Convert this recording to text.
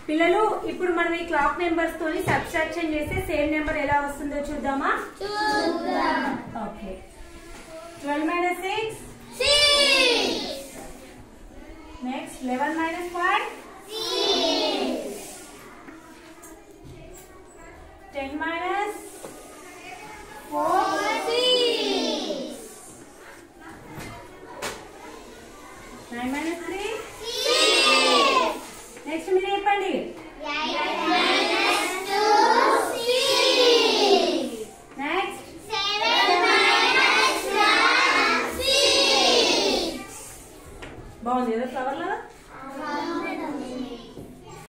పిల్లలు ఇప్పుడు మనం ఈ క్లాక్ నెంబర్స్ తోని సబ్ట్రాక్షన్ చేస్తే సేమ్ నెంబర్ ఎలా వస్తుందో చూద్దామా? Okay. 12 minus 6 next 11 minus 5 10 minus